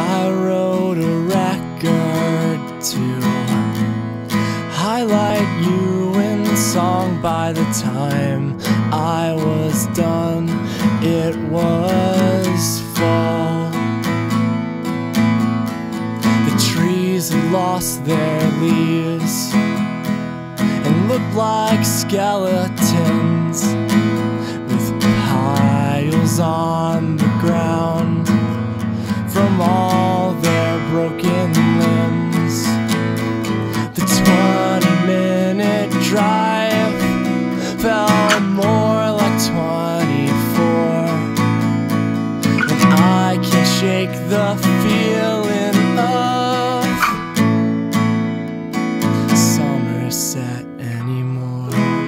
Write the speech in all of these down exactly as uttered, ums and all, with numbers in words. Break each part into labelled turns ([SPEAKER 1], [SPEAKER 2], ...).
[SPEAKER 1] I wrote a record to highlight you in song. By the time I was done, it was fall. The trees had lost their leaves and looked like skeletons, with piles on the ground from all their broken limbs. The twenty minute drive felt more like twenty-four, and I can't shake the feeling of Somerset anymore.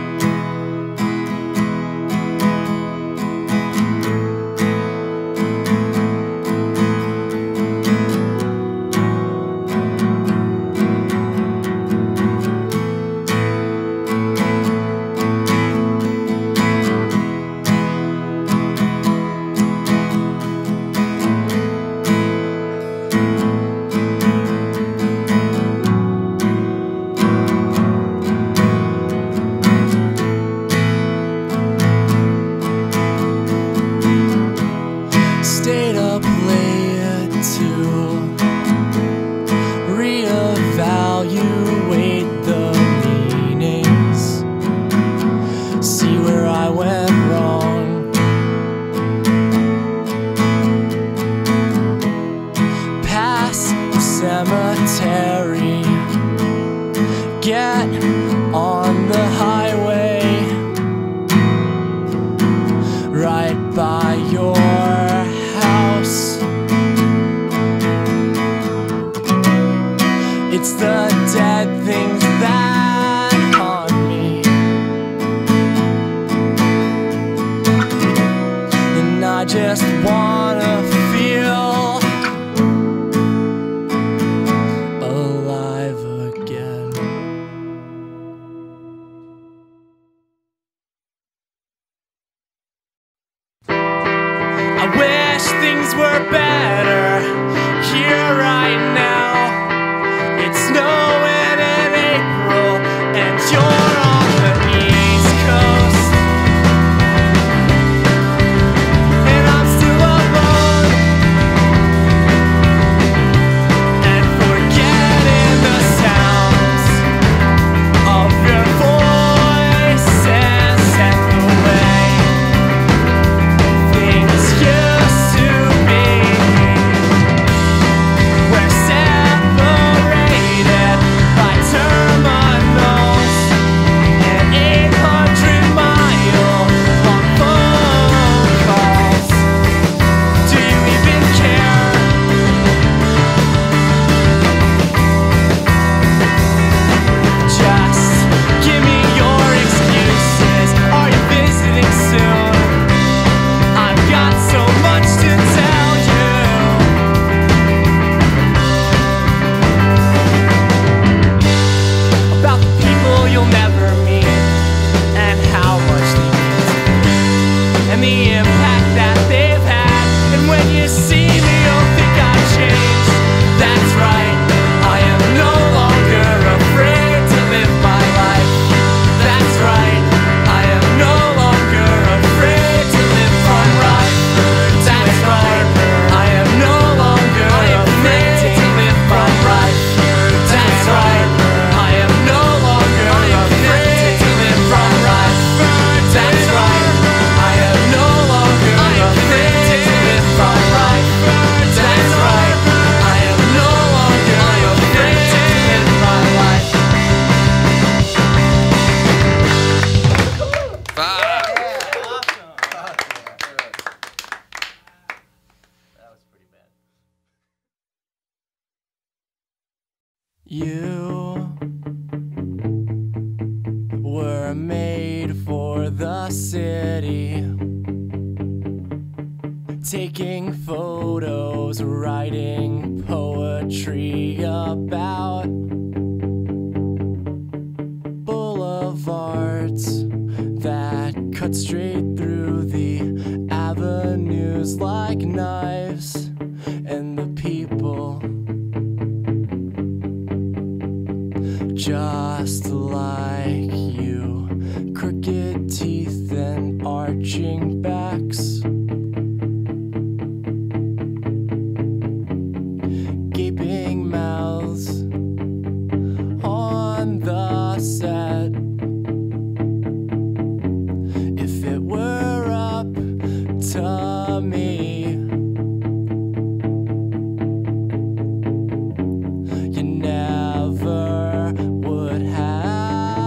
[SPEAKER 1] Stayed up late to reevaluate the meanings, see where I went wrong. Past the cemetery, get on the highway, right by your house. It's the dead things that haunt me, and I just wanna feel alive again. I wish things were better here right now. It's snowing in April and you're on the East Coast, and I'm still alone and forgetting the sounds of your voices and the way things used to be. We're separated by terminals and eight hundred mile long phone calls. Do you even care? Just give me your excuses. Are you visiting soon? I've got so much to tell you about the people you'll never meet, and how much they mean to you, and the impact that they've had. And when you see me, you'll think I've changed. That's right, I am no longer afraid to live my life. That's right, I am no longer afraid to live my life. That's right, I am no longer afraid to live my life. That's right, I am no longer afraid to live my life. That's right, I am no longer afraid to live my life. That's right, I am no longer afraid to live my life. You were made for the city, taking photos, writing poetry about boulevards that cut straight through the avenues like knives, and the people just like you, crooked teeth and arching backs, gaping mouths on the set. If it were up to me, you never would have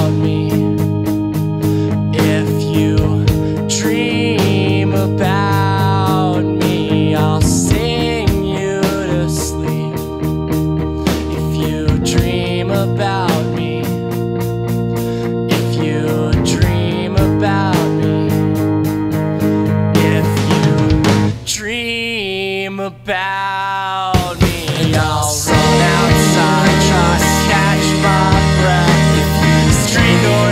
[SPEAKER 1] about me. If you dream about me, I'll sing you to sleep. If you dream about me, if you dream about me, if you dream about me, I'll run outside, try to catch my breath. If you strangle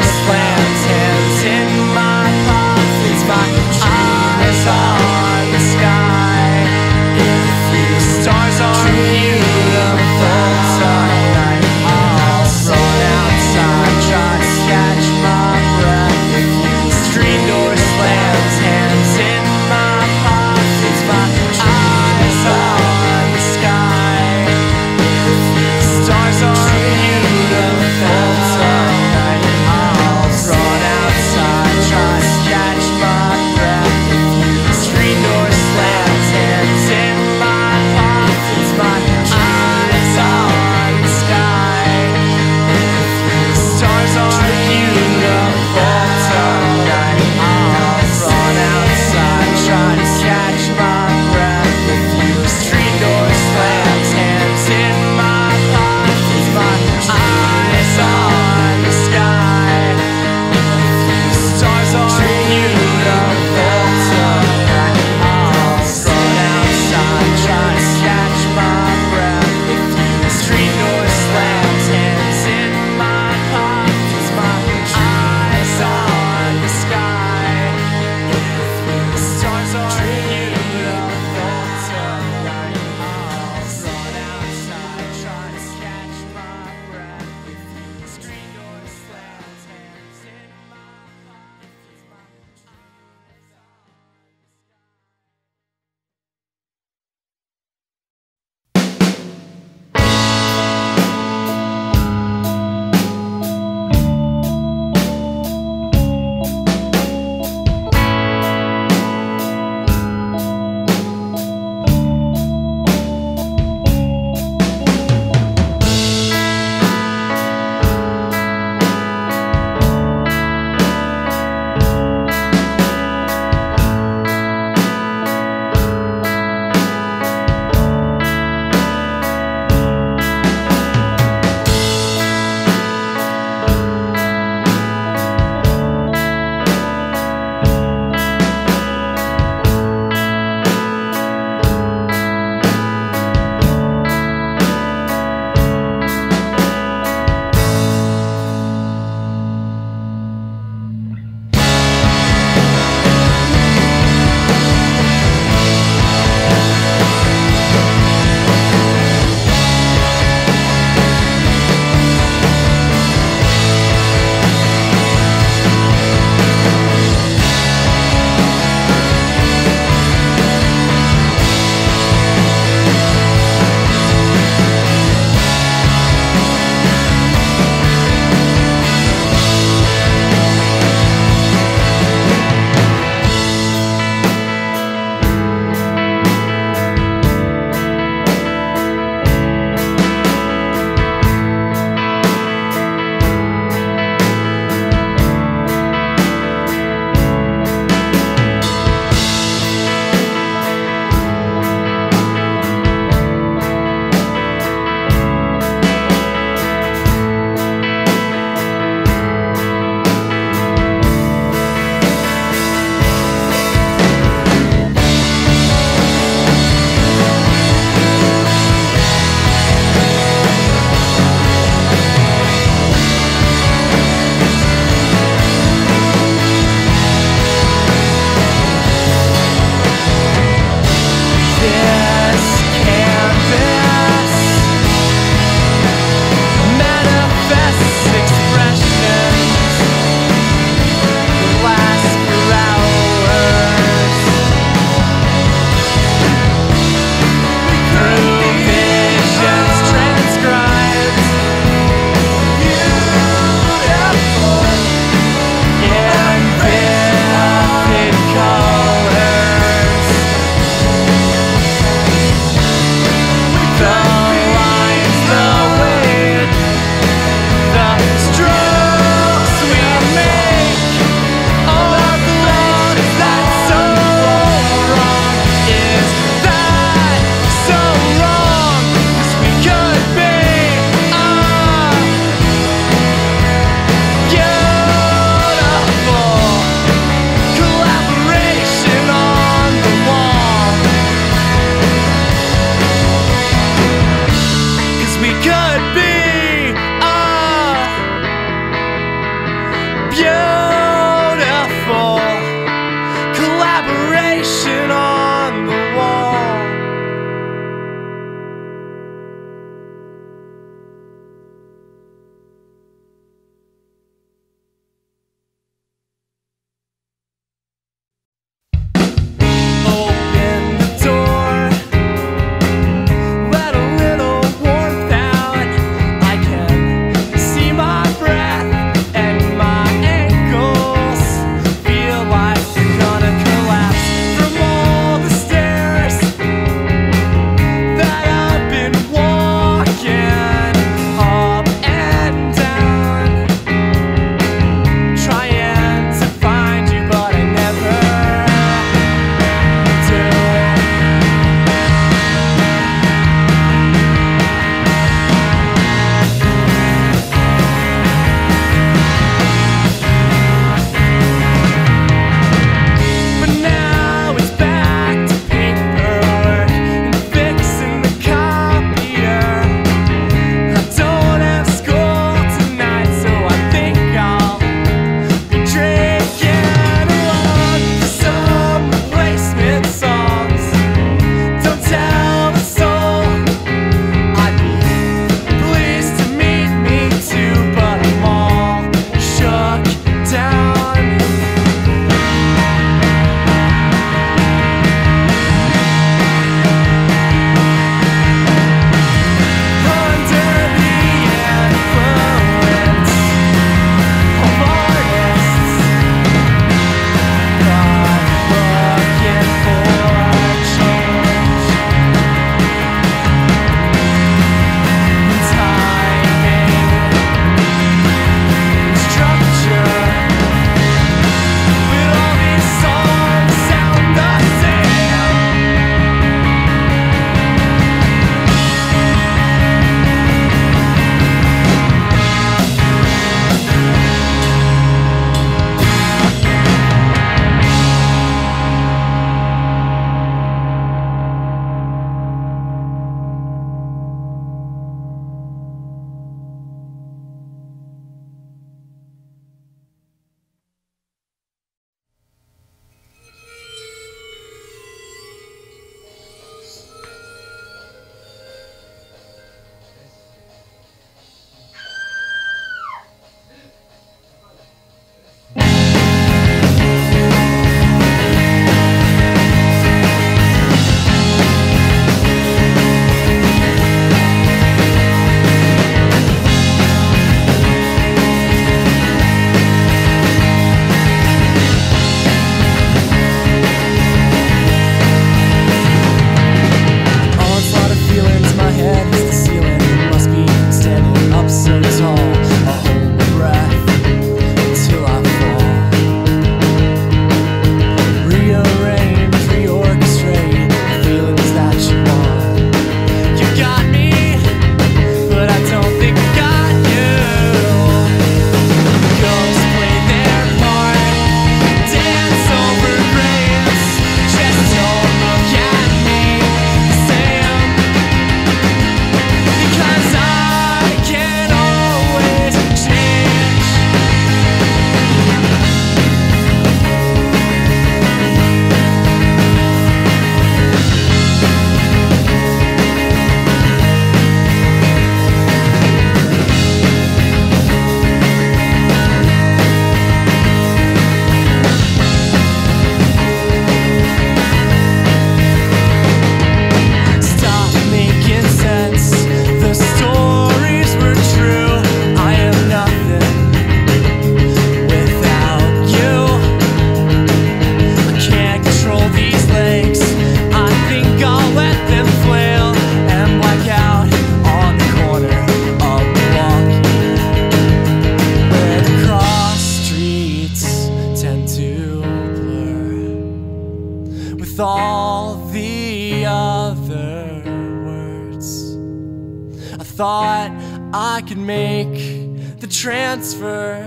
[SPEAKER 1] all the other words. I thought I could make the transfer,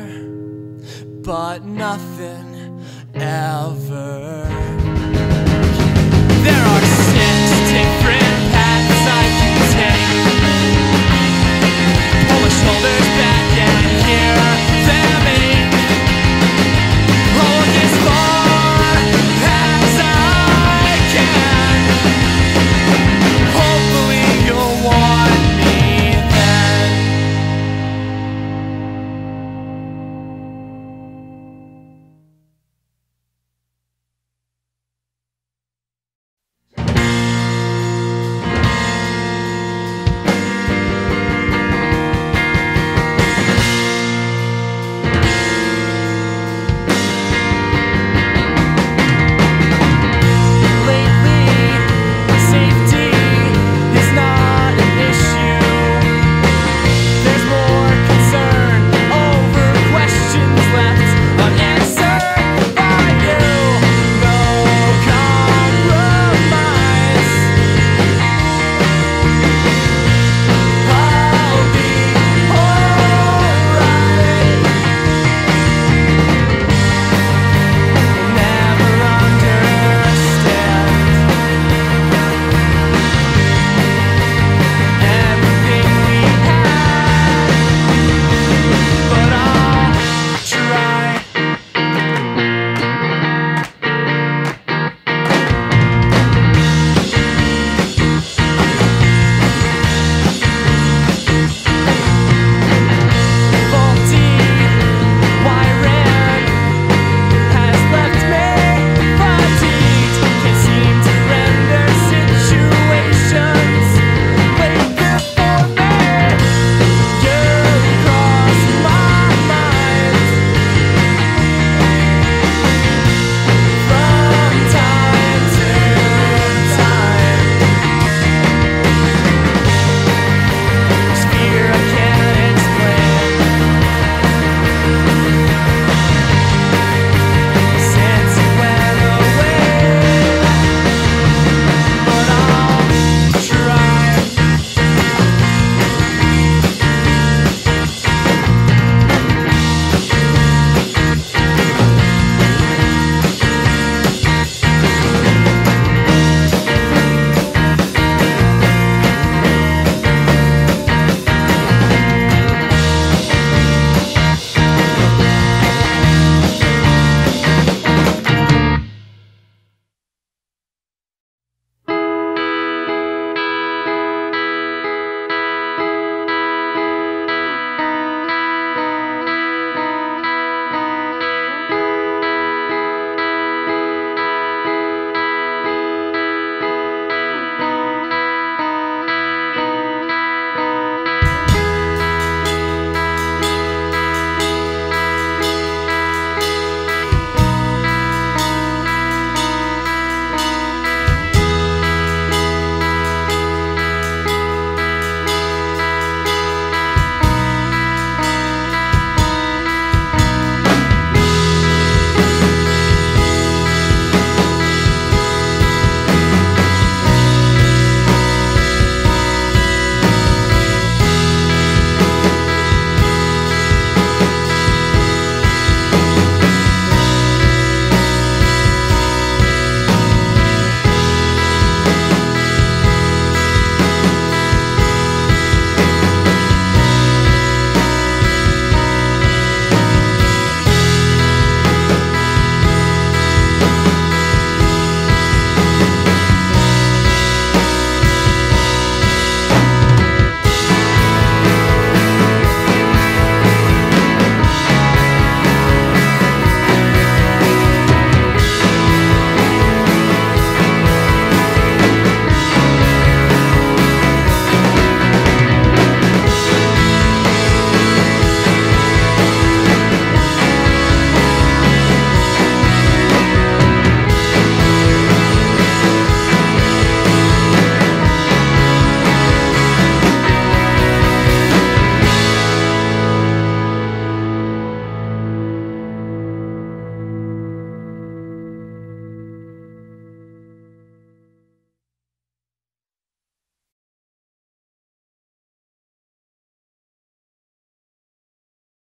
[SPEAKER 1] but nothing ever. There are